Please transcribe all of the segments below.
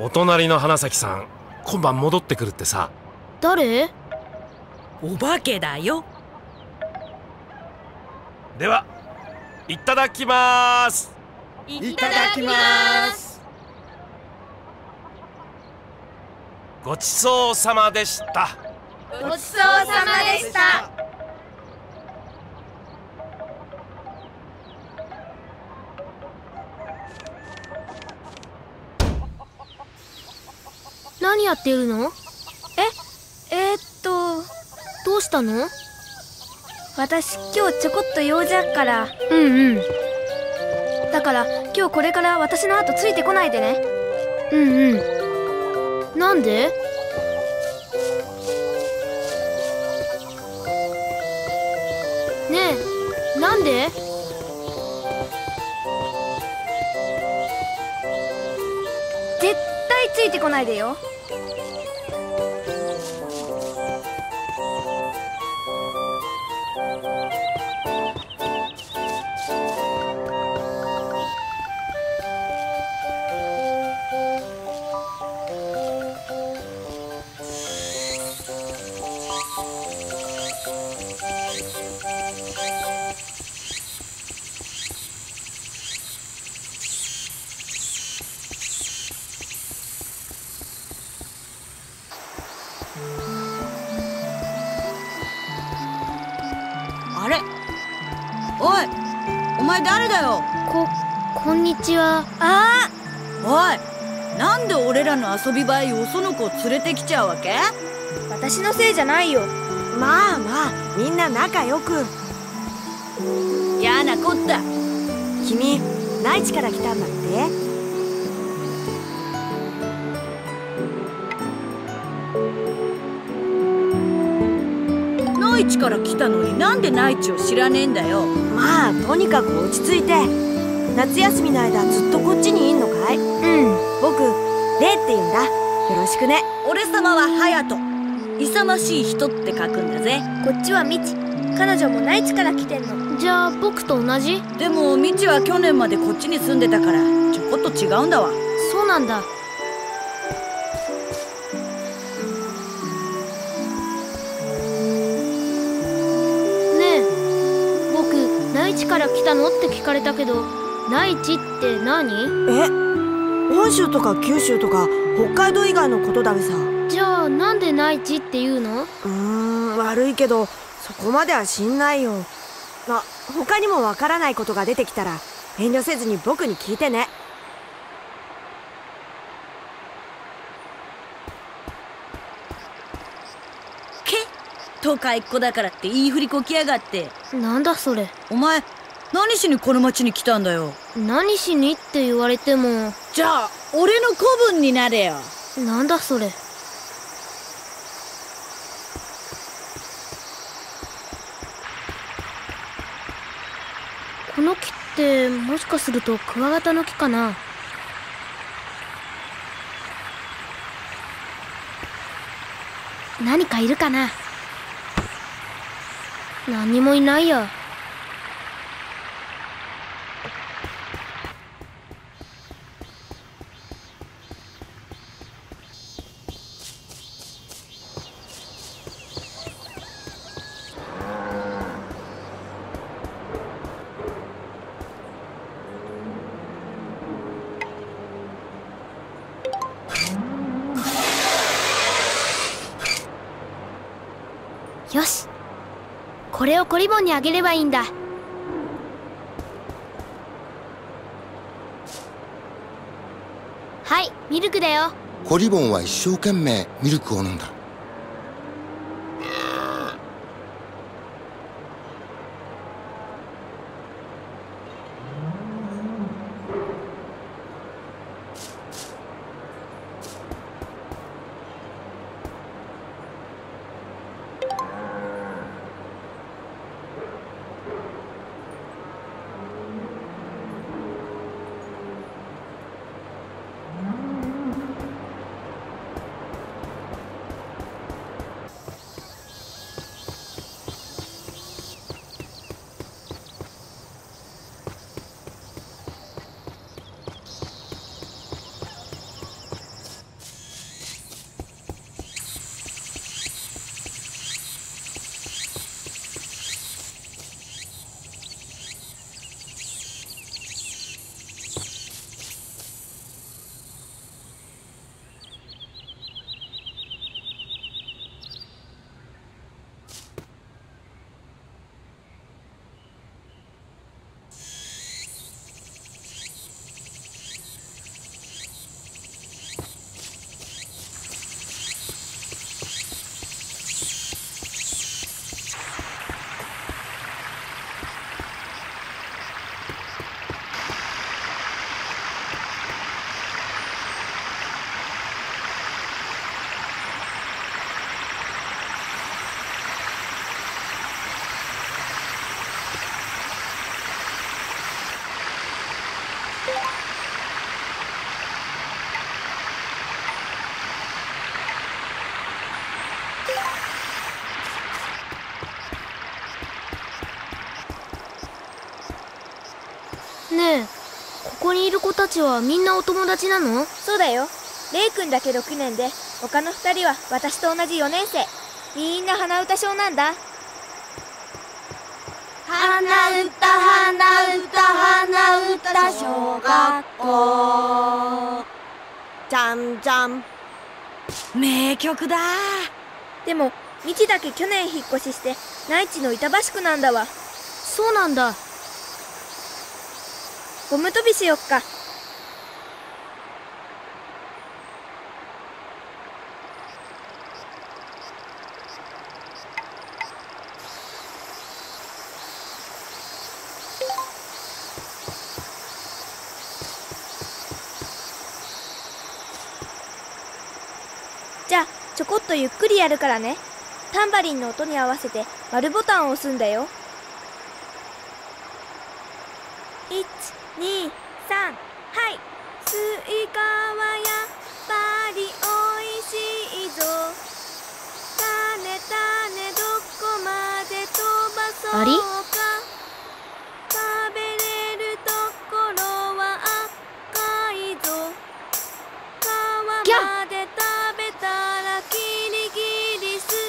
お隣の花咲さん、今晩戻ってくるってさ。 誰？ お化けだよ。 では、いただきまーす。 いただきます。 ごちそうさまでした。 ごちそうさまでした。 何やってるの？どうしたの？ 私今日ちょこっと用事あっから。 うん。 だから今日これから私の後ついてこないでね。 うん。なんで？ねえ、なんで？ 絶対ついてこないでよ。 あれ、おい、お前誰だよ。 こんにちは。 おい、なんで俺らの遊び場へよその子を連れてきちゃうわけ？ 私のせいじゃないよ。 まあまあ、みんな仲良く。 やなこった。 君、内地から来たんだって？ 内地から来たのになんで内地を知らねえんだよ。 まあ、とにかく落ち着いて。夏休みの間ずっとこっちにいんのかい？僕、レイって言うんだ。よろしくね。 俺様は隼人。勇ましい人って書くんだぜ。 こっちはミチ。彼女も内地から来てんの。 じゃあ僕と同じ？ でもミチは去年までこっちに住んでたからちょこっと違うんだわ。 そうなんだ。内地から来たのって聞かれたけど、内地って何？ 本州とか九州とか北海道以外のことだべさ。 じゃあなんで内地って言うの？ 悪いけどそこまでは知んないよ。他にもわからないことが出てきたら遠慮せずに僕に聞いてね。 都会っ子だからって言い振りこきやがって。 なんだそれ。 お前何しにこの町に来たんだよ。 何しにって言われても。 じゃあ俺の子分になれよ。 なんだそれ。この木ってもしかするとクワガタの木かな？何かいるかな？何にもいないや。よし、これをコリボンにあげればいいんだ。はい、ミルクだよ。 コリボンは一生懸命ミルクを飲んだ。 ねえ、ここにいる子たちはみんなお友達なの？ そうだよ。レイ君だけ6年で、他の2人は私と同じ4年生。みんな鼻歌小なんだ。 花歌花歌花歌小学校じゃんじゃん。 名曲だ。 でもミチだけ去年引っ越しして内地の板橋区なんだわ。 そうなんだ。 ゴム跳びしよっか。じゃあちょこっとゆっくりやるからね。タンバリンの音に合わせて丸ボタンを押すんだよ。1、2、3、はい。スイカはやっぱりおいしいぞ。種種どこまで飛ばそうか。 あり？ 食べれるところは赤いぞ。皮まで食べたらキリギリス。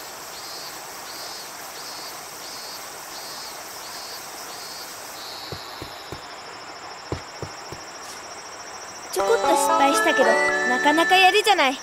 ちょこっと失敗したけどなかなかやるじゃない。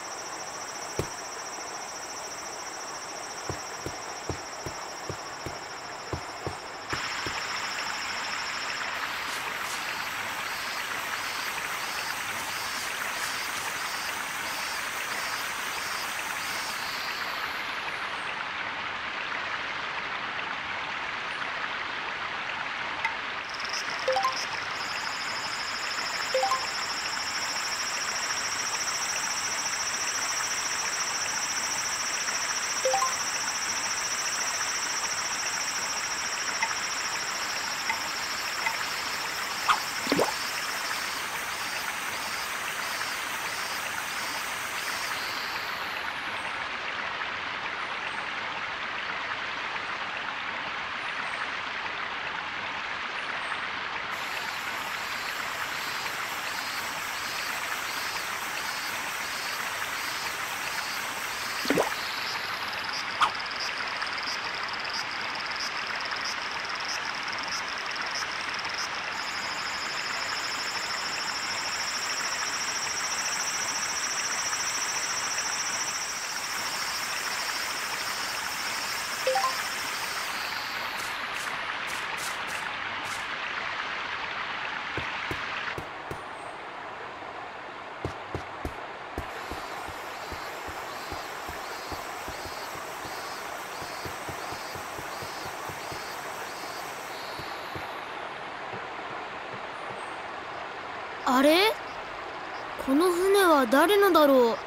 あれ？この船は誰のだろう？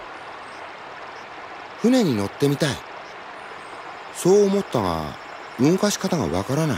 船に乗ってみたい。そう思ったが動かし方がわからない。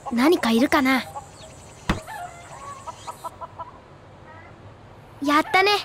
何かいるかな。やったね。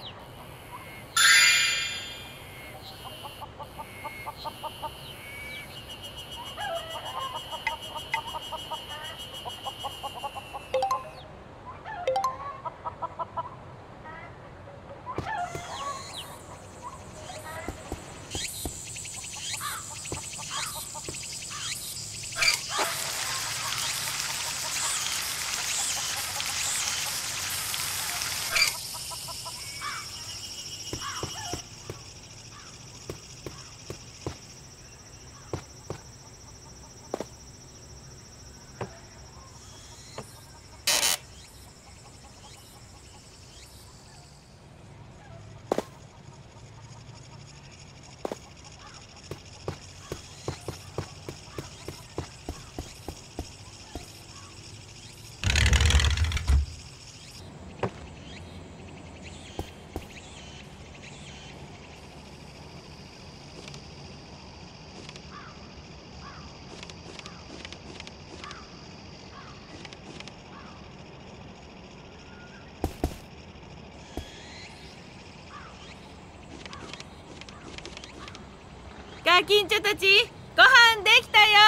ガキンチョたち、ご飯できたよ。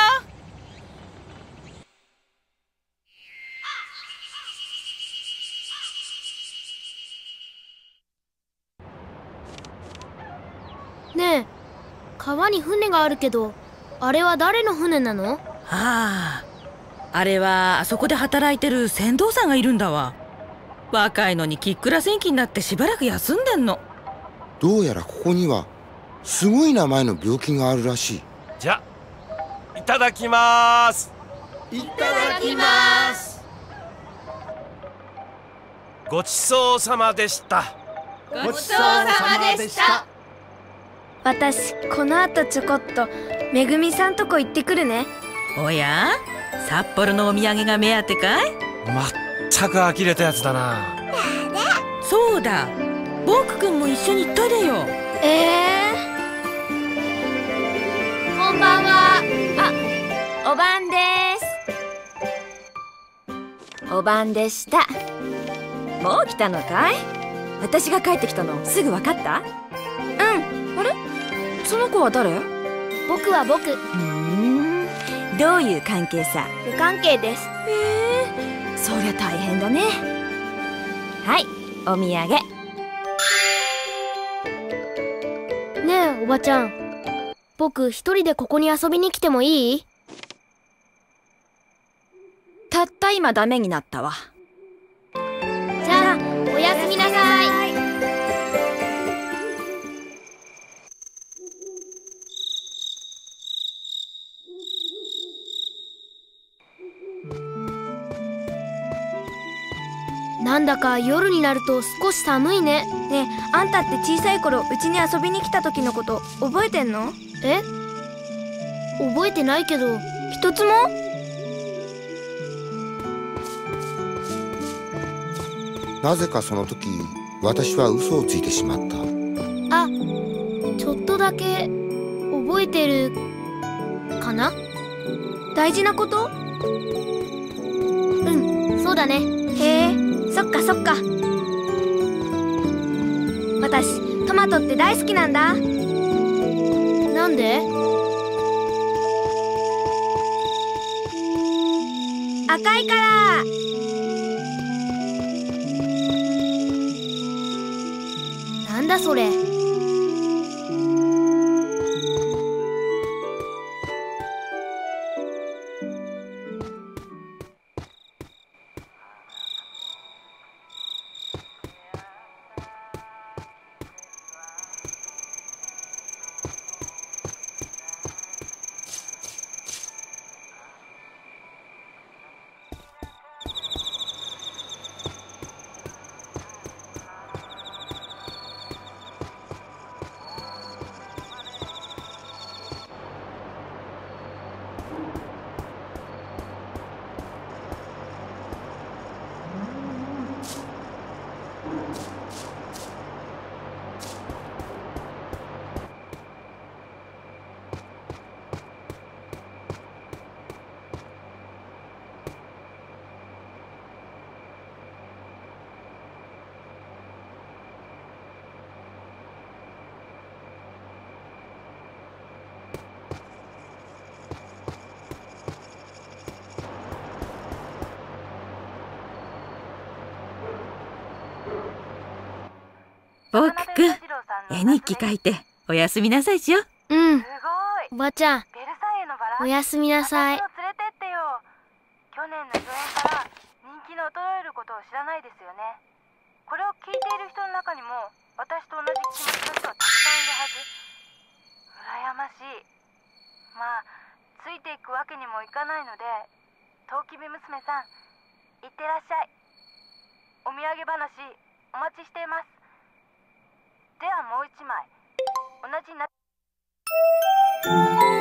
ねえ、川に船があるけど、あれは誰の船なの？ あれはあそこで働いてる船頭さんがいるんだわ。若いのにきっくら船期になってしばらく休んでんの。 どうやらここにはすごい名前の病気があるらしい。 じゃ、いただきます。 いただきます。 ごちそうさまでした。 ごちそうさまでした。 私、この後ちょこっとめぐみさんとこ行ってくるね。 おや、札幌のお土産が目当てかい？ まったく呆れたやつだな。 そうだ、ボク君も一緒に行っといでよ。 こんばんは。お晩です。お晩でした。もう来たのかい？私が帰ってきたのすぐ分かった？うん。あれ？その子は誰？ 僕は僕。 どういう関係さ？ 無関係です。 そりゃ大変だね。はい、お土産。 ねえ、おばちゃん。僕一人でここに遊びに来てもいい？ たった今ダメになったわ。 じゃあ、おやすみなさい。なんだか夜になると少し寒いね。 ねえ、あんたって小さい頃うちに遊びに来た時のこと覚えてんの？ え？覚えてないけど。 一つも？ なぜかその時私は嘘をついてしまった。 あ、ちょっとだけ覚えてるかな？ 大事なこと？ うん、そうだね。 へえ、そっかそっか。私トマトって大好きなんだ。 なんで？ 赤いから。 なんだそれ。 絵日記書いておやすみなさいしよ。 うん。 すごい。 おばちゃん、 ベルサイユのバラ。 おやすみなさい。 私を連れてってよ。去年の上演から人気の衰えることを知らないですよね。これを聞いている人の中にも私と同じ気持ちの人はたくさんいるはず。羨ましい。まあついていくわけにもいかないので、トウキビ娘さん、いってらっしゃい。お土産話お待ちしています。ではもう一枚、同じな